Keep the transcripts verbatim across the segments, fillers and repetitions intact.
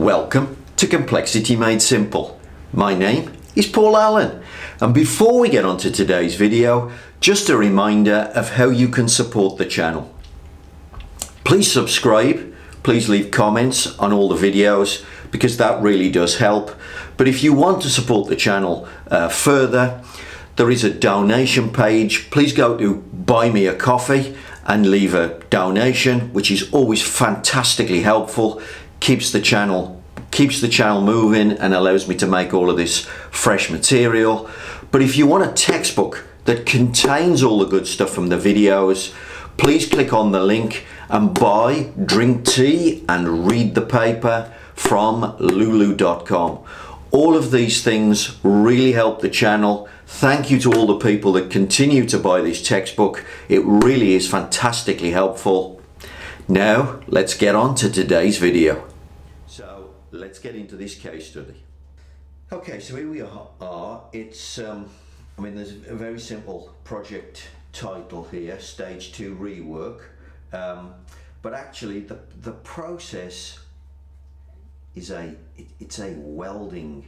Welcome to Complexity Made Simple. My name is Paul Allen, and before we get on to today's video, just a reminder of how you can support the channel. Please subscribe, please leave comments on all the videos because that really does help. But if you want to support the channel uh, further, there is a donation page. Please go to Buy Me a Coffee and leave a donation, which is always fantastically helpful. Keeps the channel keeps the channel moving and allows me to make all of this fresh material. But if you want a textbook that contains all the good stuff from the videos, please click on the link and buy, drink tea and read the paper from lulu dot com. All of these things really help the channel. Thank you to all the people that continue to buy this textbook. It really is fantastically helpful. Now let's get on to today's video. So let's get into this case study. Okay, so here we are. It's, um, I mean, there's a very simple project title here, Stage Two Rework. Um, but actually the, the process is a, it, it's a welding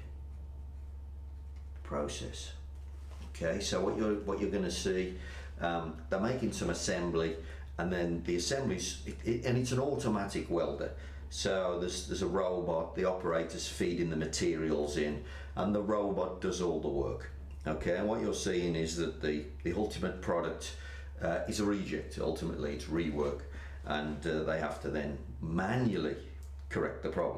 process. Okay, so what you're, what you're gonna see, um, they're making some assembly, and then the assemblies, it, it, and it's an automatic welder. So there's, there's a robot, the operator's feeding the materials in, and the robot does all the work. Okay, and what you're seeing is that the, the ultimate product uh, is a reject. Ultimately, it's rework, and uh, they have to then manually correct the problem.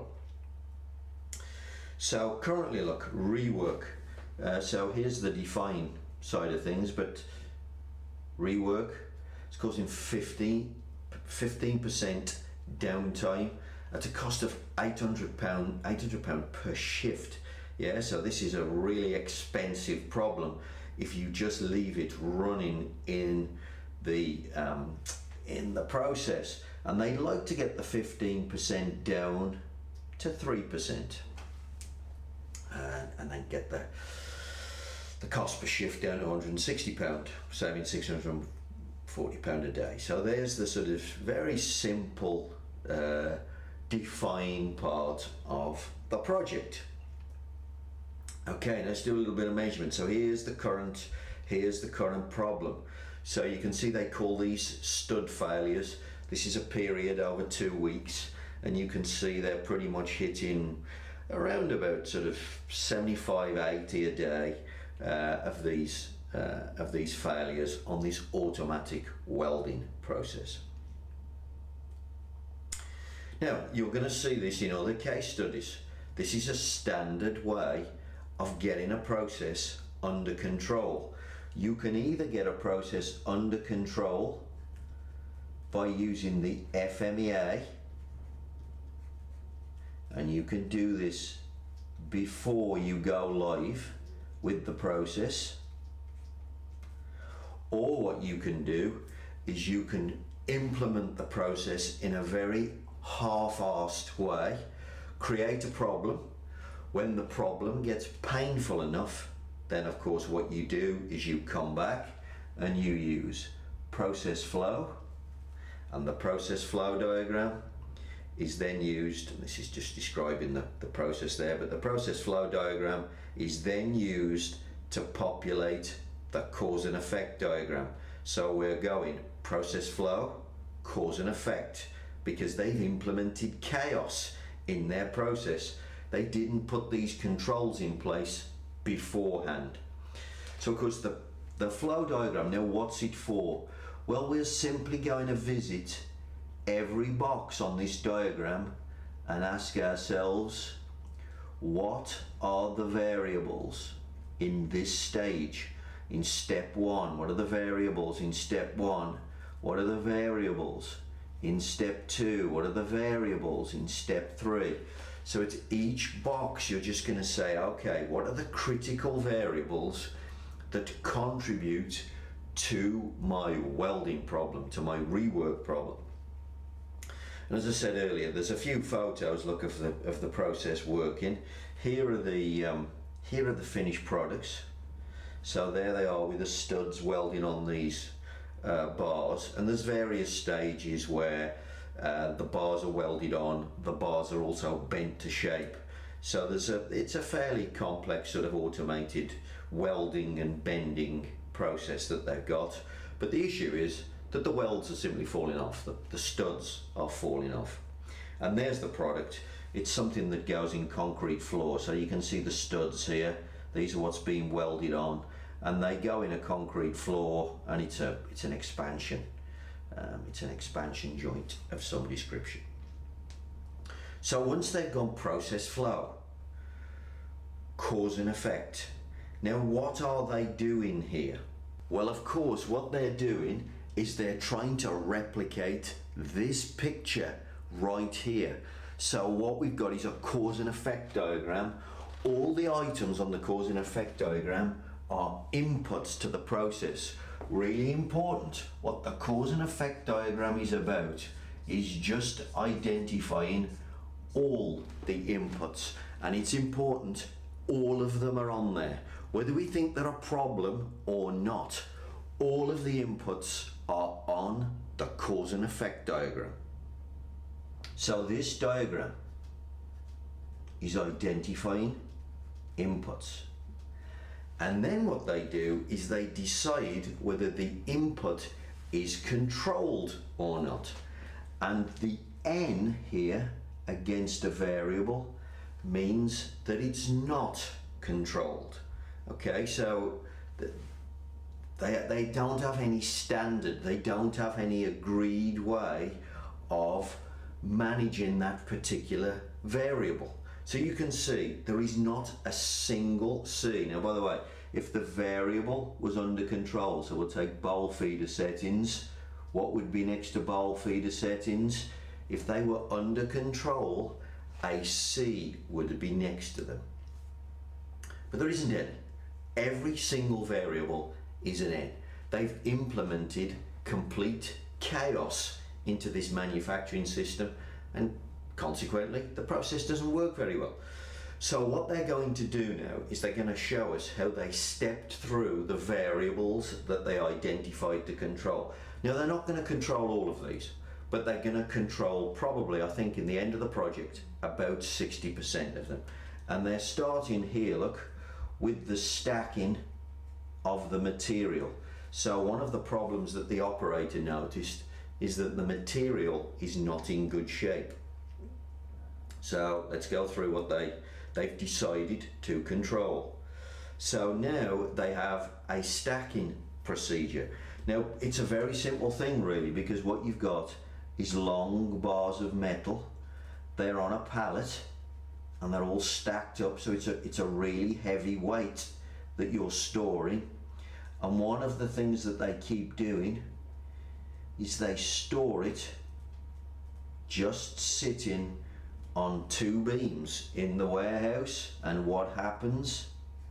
So currently, look, rework. Uh, so here's the define side of things, but rework, it's causing fifteen percent downtime at a cost of eight hundred pounds per shift. Yeah, so this is a really expensive problem if you just leave it running in the um, in the process. And they'd like to get the fifteen percent down to three percent, and, and then get the the cost per shift down to one hundred and sixty pounds, saving six hundred and forty pounds a day. So there's the sort of very simple uh, define part of the project. Okay, let's do a little bit of measurement. So here's the current, here's the current problem. So you can see they call these stud failures. This is a period over two weeks, and you can see they're pretty much hitting around about sort of seventy-five, eighty a day uh, of these uh, of these failures on this automatic welding process. Now, you're going to see this in other case studies. This is a standard way of getting a process under control. You can either get a process under control by using the F M E A, and you can do this before you go live with the process, or what you can do is you can implement the process in a very half-assed way, create a problem. When the problem gets painful enough, then of course what you do is you come back and you use process flow, and the process flow diagram is then used, and this is just describing the, the process there, but the process flow diagram is then used to populate the cause and effect diagram. So we're going process flow, cause and effect, because they've implemented chaos in their process. They didn't put these controls in place beforehand. So of course the, the flow diagram, now what's it for? Well, we're simply going to visit every box on this diagram and ask ourselves, what are the variables in this stage? In step one, what are the variables in step one? What are the variables in step two? What are the variables in step three? So it's each box you're just going to say, okay, what are the critical variables that contribute to my welding problem, to my rework problem? And as I said earlier, there's a few photos, look, of the of the process working. Here are the um, here are the finished products. So there they are with the studs welding on these uh, bars, and there's various stages where uh, the bars are welded on, the bars are also bent to shape. So there's a, it's a fairly complex sort of automated welding and bending process that they've got. But the issue is that the welds are simply falling off, the, the studs are falling off. And there's the product. It's something that goes in concrete floor, so you can see the studs here. These are what's being welded on, and they go in a concrete floor, and it's a it's an expansion. Um, it's an expansion joint of some description. So once they've gone process flow, cause and effect. Now what are they doing here? Well, of course, what they're doing is they're trying to replicate this picture right here. So what we've got is a cause and effect diagram. All the items on the cause and effect diagram are inputs to the process. Really important. What the cause and effect diagram is about is just identifying all the inputs, and it's important all of them are on there. Whether we think they're a problem or not, all of the inputs are on the cause and effect diagram. So this diagram is identifying inputs. And then what they do is they decide whether the input is controlled or not. And the N here against a variable means that it's not controlled. Okay, so they, they don't have any standard, they don't have any agreed way of managing that particular variable. So you can see there is not a single C. Now, by the way, if the variable was under control, so we'll take bowl feeder settings, what would be next to bowl feeder settings? If they were under control, a C would be next to them. But there isn't any. Every single variable is an N. They've implemented complete chaos into this manufacturing system, and consequently the process doesn't work very well. So what they're going to do now is they're going to show us how they stepped through the variables that they identified to control. Now, they're not going to control all of these, but they're going to control probably, I think, in the end of the project, about sixty percent of them. And they're starting here, look, with the stacking of the material. So one of the problems that the operator noticed is that the material is not in good shape. So let's go through what they, they've decided to control. So now they have a stacking procedure. Now, it's a very simple thing really, because what you've got is long bars of metal. They're on a pallet and they're all stacked up, so it's a, it's a really heavy weight that you're storing. And one of the things that they keep doing is they store it just sitting on two beams in the warehouse. And what happens?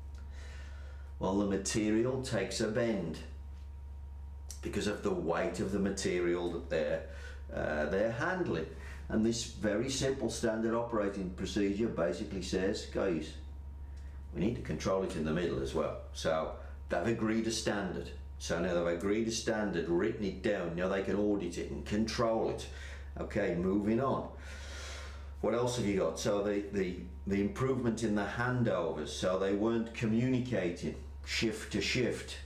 Well, the material takes a bend because of the weight of the material that they're, uh, they're handling. And this very simple standard operating procedure basically says, guys, we need to control it in the middle as well. So they've agreed a standard. So now they've agreed a standard, written it down, now they can audit it and control it. Okay, moving on. What else have you got? So the, the, the improvement in the handovers, so they weren't communicating shift to shift.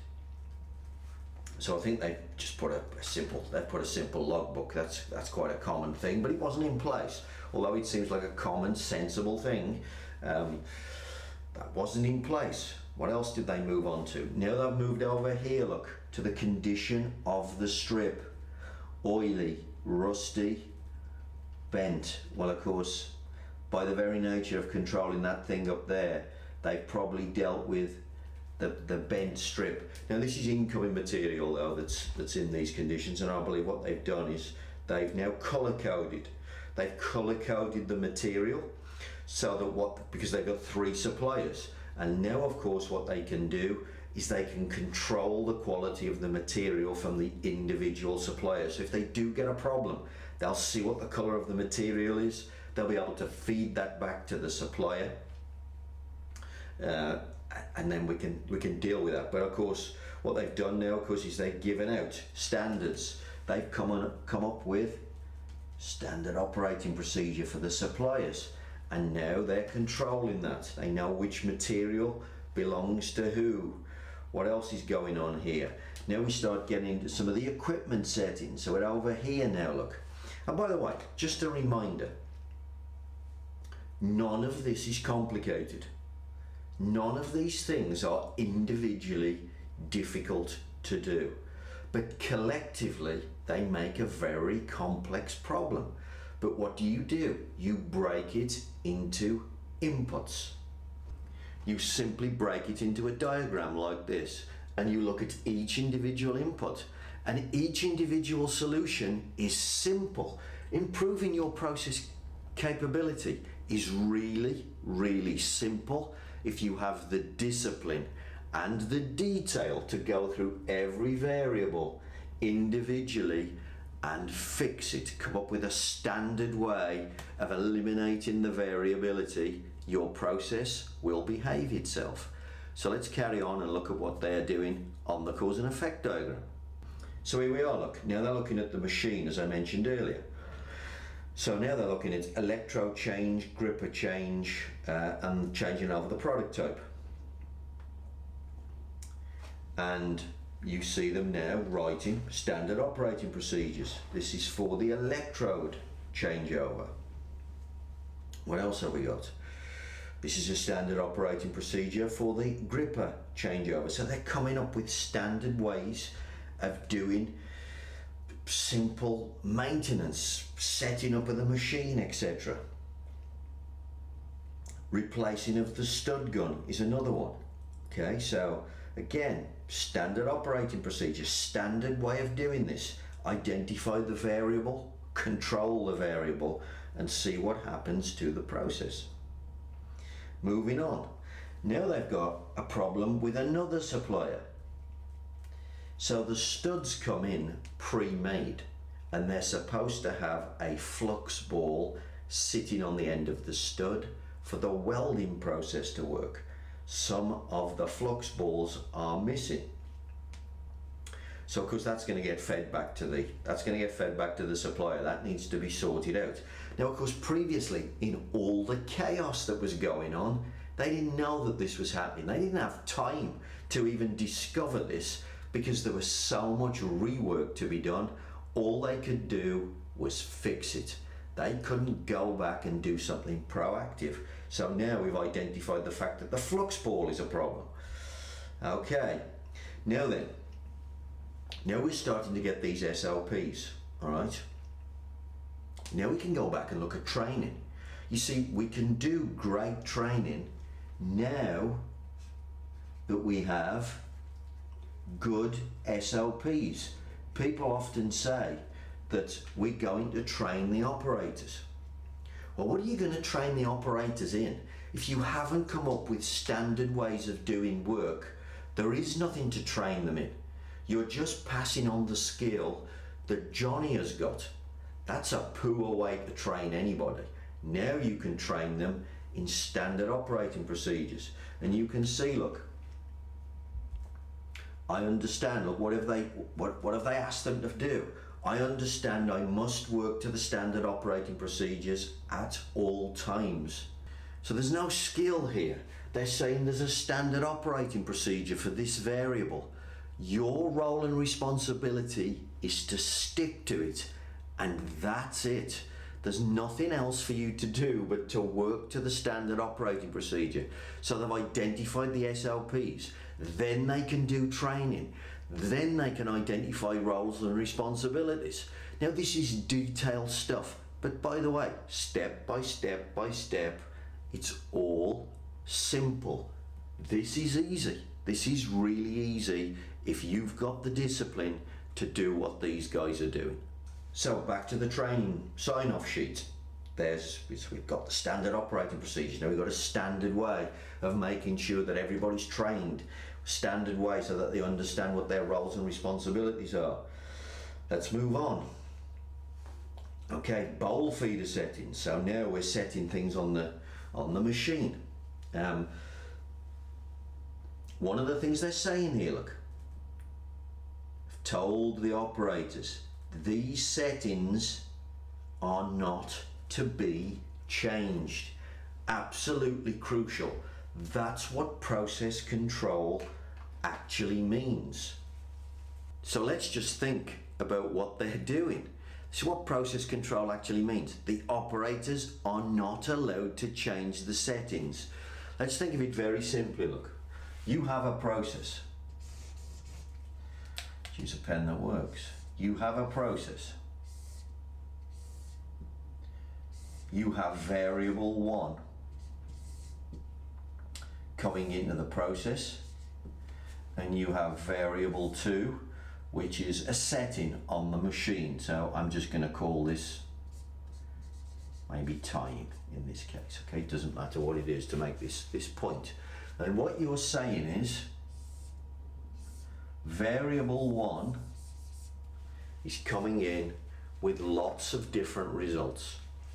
So I think they just put a, a simple, they put a simple logbook. That's, that's quite a common thing, but it wasn't in place. Although it seems like a common, sensible thing, um, that wasn't in place. What else did they move on to? Now they've moved over here, look, to the condition of the strip. Oily, rusty, bent. Well, of course, by the very nature of controlling that thing up there, they've probably dealt with the, the bent strip. Now this is incoming material though that's, that's in these conditions, and I believe what they've done is they've now color coded. They've color coded the material so that what, because they've got three suppliers. And now, of course, what they can do is they can control the quality of the material from the individual suppliers. So if they do get a problem, they'll see what the color of the material is. They'll be able to feed that back to the supplier, uh, and then we can we can deal with that. But of course, what they've done now, of course, is they've given out standards. They've come on come up with standard operating procedure for the suppliers, and now they're controlling that. They know which material belongs to who. What else is going on here? Now we start getting into some of the equipment settings. So we're over here now, look. And by the way, just a reminder, none of this is complicated. None of these things are individually difficult to do, but collectively they make a very complex problem. But what do you do? You break it into inputs. You simply break it into a diagram like this, and you look at each individual input, and each individual solution is simple. Improving your process capability is really, really simple if you have the discipline and the detail to go through every variable individually and fix it, come up with a standard way of eliminating the variability. Your process will behave itself. So let's carry on and look at what they're doing on the cause and effect diagram. So here we are, look. Now they're looking at the machine, as I mentioned earlier. So now they're looking at electrode change, gripper change, uh, and changing over the product type. And you see them now writing standard operating procedures. This is for the electrode changeover. What else have we got? This is a standard operating procedure for the gripper changeover. So they're coming up with standard ways of doing simple maintenance, setting up of the machine, et cetera. Replacing of the stud gun is another one. Okay, so again, standard operating procedure, standard way of doing this. Identify the variable, control the variable, and see what happens to the process. Moving on. Now they've got a problem with another supplier. So the studs come in pre-made, and they're supposed to have a flux ball sitting on the end of the stud for the welding process to work. Some of the flux balls are missing. So of course that's going to get fed back to the that's going to get fed back to the supplier. That needs to be sorted out. Now of course previously, in all the chaos that was going on, they didn't know that this was happening. They didn't have time to even discover this because there was so much rework to be done. All they could do was fix it. They couldn't go back and do something proactive. So now we've identified the fact that the flux ball is a problem. Okay, now then, now we're starting to get these S O Ps, all right? Now we can go back and look at training. You see, we can do great training now that we have good S O Ps. People often say that we're going to train the operators. Well, what are you going to train the operators in? If you haven't come up with standard ways of doing work, there is nothing to train them in. You're just passing on the skill that Johnny has got. That's a poor way to train anybody. Now you can train them in standard operating procedures. And you can see, look, I understand, look, what have they, what, what have they asked them to do? I understand I must work to the standard operating procedures at all times. So there's no skill here. They're saying there's a standard operating procedure for this variable. Your role and responsibility is to stick to it, and that's it. There's nothing else for you to do but to work to the standard operating procedure. So they've identified the S O Ps. Then they can do training. Then they can identify roles and responsibilities. Now this is detailed stuff, but by the way, step by step by step, it's all simple. This is easy. This is really easy if you've got the discipline to do what these guys are doing. So back to the training sign-off sheet. There's, we've got the standard operating procedures. Now we've got a standard way of making sure that everybody's trained. Standard way so that they understand what their roles and responsibilities are. Let's move on. Okay, bowl feeder settings. So now we're setting things on the on the machine. Um, one of the things they're saying here, look, I've told the operators these settings are not to be changed. Absolutely crucial. That's what process control actually means. So let's just think about what they're doing. This is what process control actually means. The operators are not allowed to change the settings. Let's think of it very simply. Look, you have a process. Use a pen that works. You have a process. You have variable one coming into the process, and you have variable two, which is a setting on the machine. So I'm just going to call this maybe time in this case. Okay, it doesn't matter what it is to make this this point. And what you're saying is variable one is coming in with lots of different results.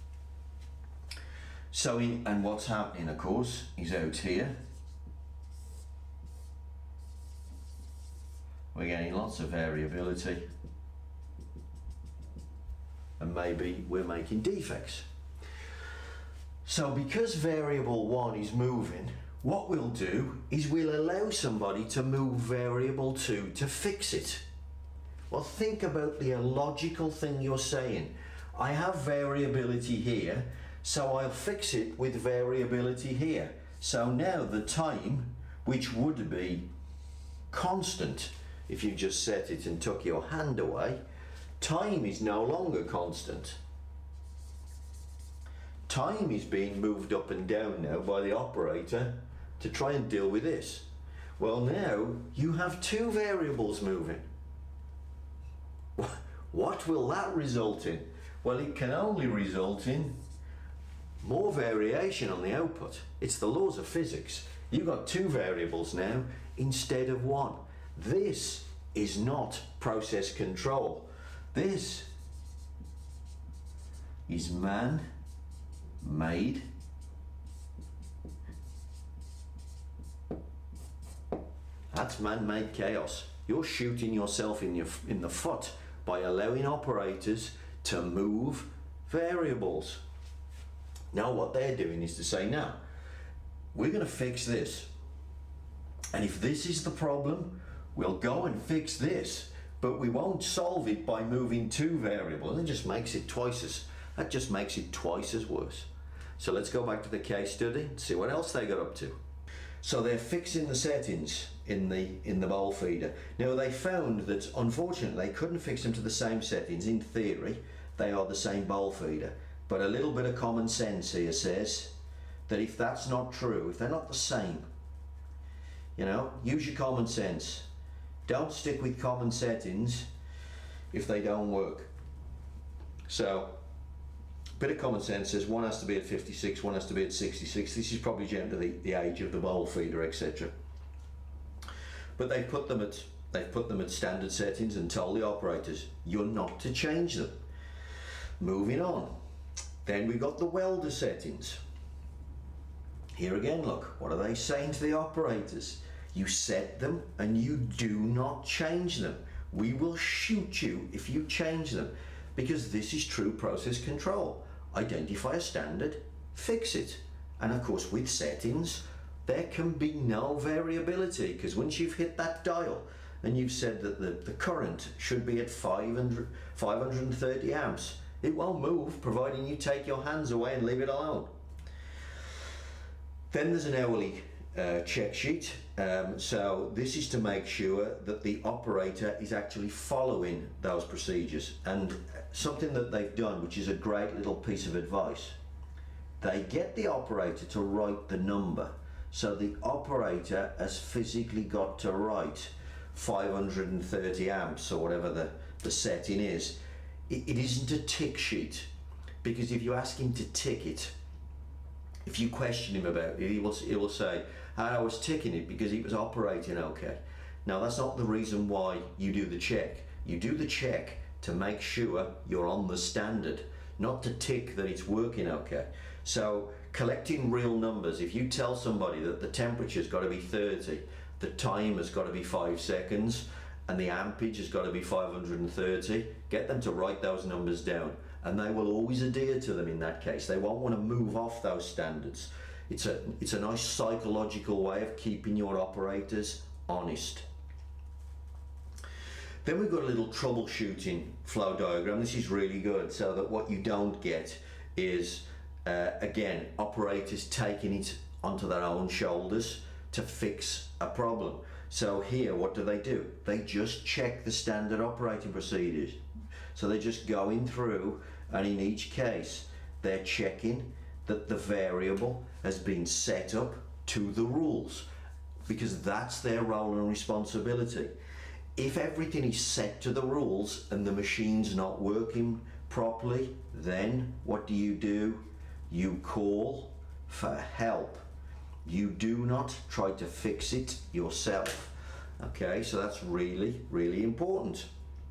So in, and what's happening, of course, is out here we're getting lots of variability, and maybe we're making defects. So because variable one is moving, what we'll do is we'll allow somebody to move variable two to fix it. Well, think about the illogical thing you're saying. I have variability here, so I'll fix it with variability here. So now the time, which would be constant if you just set it and took your hand away, time is no longer constant. Time is being moved up and down now by the operator to try and deal with this. Well, now you have two variables moving. What will that result in? Well, it can only result in more variation on the output. It's the laws of physics. You've got two variables now instead of one. This is not process control. This is man-made That's man-made chaos. You're shooting yourself in your in the foot by allowing operators to move variables. Now what they're doing is to say, now we're going to fix this, and if this is the problem, we'll go and fix this, but we won't solve it by moving two variables. It just makes it twice as that just makes it twice as worse. So let's go back to the case study and see what else they got up to. So they're fixing the settings in the in the bowl feeder. Now they found that unfortunately they couldn't fix them to the same settings. In theory they are the same bowl feeder, but a little bit of common sense here says that if that's not true, if they're not the same, you know, use your common sense. Don't stick with common settings if they don't work. So bit of common sense says one has to be at fifty-six, one has to be at sixty-six. This is probably down to the, the age of the bowl feeder, et cetera. But they've put them at they've put them at standard settings and told the operators you're not to change them. Moving on. Then we got the welder settings. Here again, look, what are they saying to the operators? You set them and you do not change them. We will shoot you if you change them, because this is true process control. Identify a standard, fix it. And of course with settings, there can be no variability, because once you've hit that dial and you've said that the, the current should be at five hundred, five hundred thirty amps, it won't move providing you take your hands away and leave it alone. Then there's an hourly uh, check sheet. Um, so this is to make sure that the operator is actually following those procedures. And something that they've done, which is a great little piece of advice, they get the operator to write the number. So the operator has physically got to write five hundred thirty amps or whatever the, the setting is. It, it isn't a tick sheet, because if you ask him to tick it, if you question him about it, he will, he will say, I was ticking it because it was operating okay. Now that's not the reason why you do the check. You do the check to make sure you're on the standard, not to tick that it's working okay. So collecting real numbers, if you tell somebody that the temperature's got to be thirty, the time has got to be five seconds, and the ampage has got to be five hundred thirty, get them to write those numbers down, and they will always adhere to them in that case. They won't want to move off those standards. It's a, it's a nice psychological way of keeping your operators honest. Then we've got a little troubleshooting flow diagram. This is really good, so that what you don't get is, uh, again, operators taking it onto their own shoulders to fix a problem. So here, what do they do? They just check the standard operating procedures. So they're just going through, and in each case, they're checking that the variable has been set up to the rules, because that's their role and responsibility. If everything is set to the rules and the machine's not working properly, then what do you do? You call for help. You do not try to fix it yourself. Okay, so that's really, really important.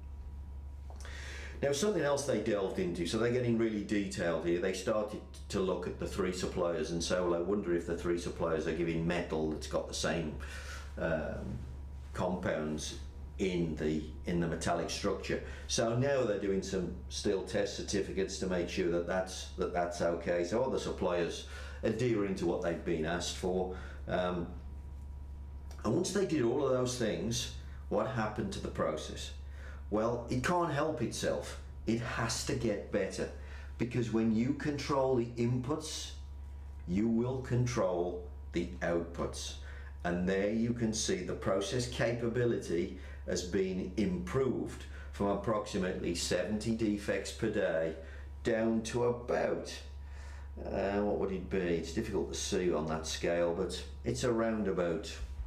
Now, something else they delved into, so they're getting really detailed here. They started to look at the three suppliers and say, well, I wonder if the three suppliers are giving metal that's got the same um, compounds in the in the metallic structure. So now they're doing some steel test certificates to make sure that that's that that's okay. So all the suppliers adhering to what they've been asked for. Um, and once they did all of those things, what happened to the process? Well, it can't help itself. It has to get better, because when you control the inputs, you will control the outputs. And there you can see the process capability has been improved from approximately seventy defects per day down to about, uh, what would it be? It's difficult to see on that scale, but it's around about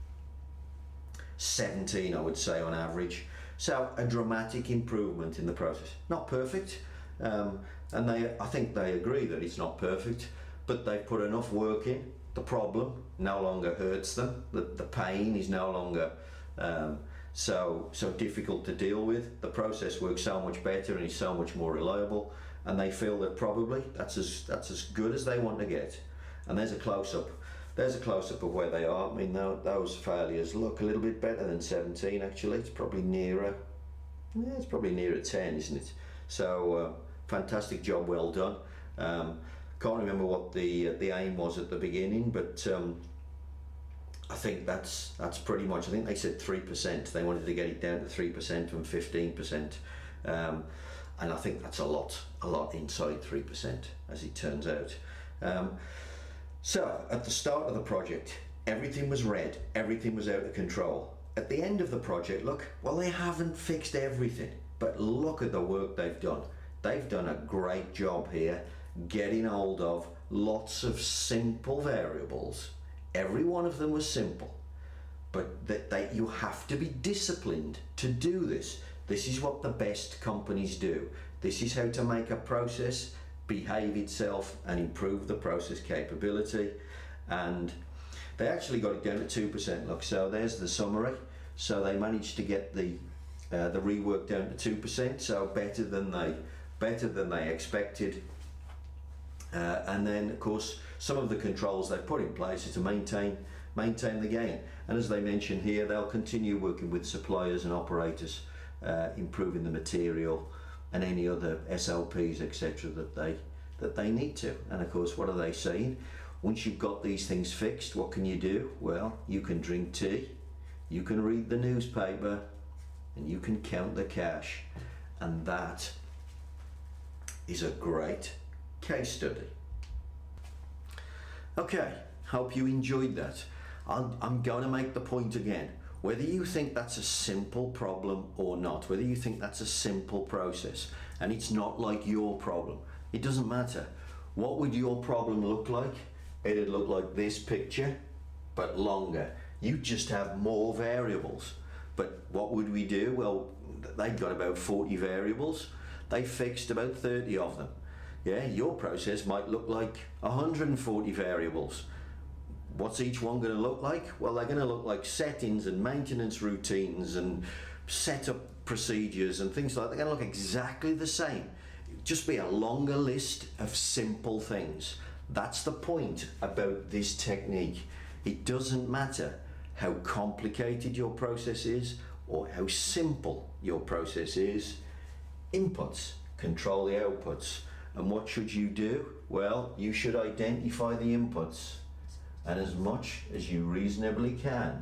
seventeen, I would say, on average. So a dramatic improvement in the process. Not perfect, um, and they, I think they agree that it's not perfect, but they've put enough work in. The problem no longer hurts them. The, the pain is no longer um, so so difficult to deal with. The process works so much better and is so much more reliable, and they feel that probably that's as that's as good as they want to get. And there's a close-up. There's a close-up of where they are. I mean, those failures look a little bit better than seventeen. Actually, it's probably nearer. Yeah, it's probably nearer ten, isn't it? So uh, fantastic job, well done. Um, Can't remember what the uh, the aim was at the beginning, but um, I think that's that's pretty much. I think they said three percent. They wanted to get it down to three percent from fifteen percent, um, and I think that's a lot, a lot inside three percent, as it turns out. Um, so at the start of the project, everything was red, everything was out of control. At the end of the project, look, well, they haven't fixed everything, but look at the work they've done. They've done a great job here, getting hold of lots of simple variables. Every one of them was simple, but that they, you have to be disciplined to do this. This is what the best companies do. This is how to make a process behave itself and improve the process capability. And they actually got it down to two percent. Look, so there's the summary. So they managed to get the uh, the rework down to two percent, so better than they better than they expected. Uh, and then, of course, some of the controls they've put in place is to maintain maintain the gain. And as they mention here, they'll continue working with suppliers and operators, uh, improving the material and any other S L Ps, et cetera, that they that they need to. And of course, what are they saying? Once you've got these things fixed, what can you do? Well, you can drink tea, you can read the newspaper, and you can count the cash. And that is a great case study. Okay, hope you enjoyed that. I'm, I'm going to make the point again. Whether you think that's a simple problem or not, whether you think that's a simple process and it's not like your problem, it doesn't matter. What would your problem look like? It'd look like this picture, but longer. You just have more variables. But what would we do? Well, they've got about forty variables. They fixed about thirty of them. Yeah, your process might look like one hundred forty variables. What's each one going to look like? Well, they're going to look like settings and maintenance routines and setup procedures and things like that. They're going to look exactly the same. Just be a longer list of simple things. That's the point about this technique. It doesn't matter how complicated your process is or how simple your process is. Inputs control the outputs. And what should you do? Well, you should identify the inputs, and as much as you reasonably can,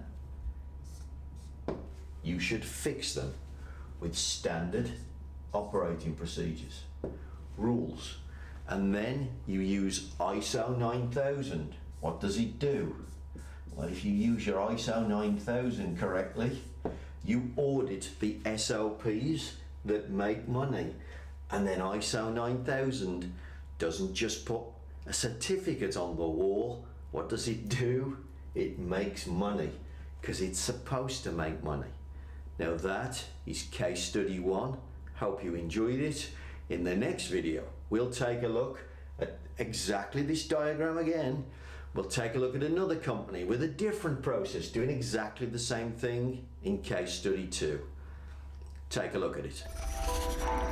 you should fix them with standard operating procedures, rules. And then you use I S O nine thousand. What does it do? Well, if you use your I S O nine thousand correctly, you audit the S O Ps that make money. And then I S O nine thousand doesn't just put a certificate on the wall. What does it do? It makes money, because it's supposed to make money. Now that is case study one. Hope you enjoyed it. In the next video, we'll take a look at exactly this diagram again. We'll take a look at another company with a different process doing exactly the same thing in case study two. Take a look at it.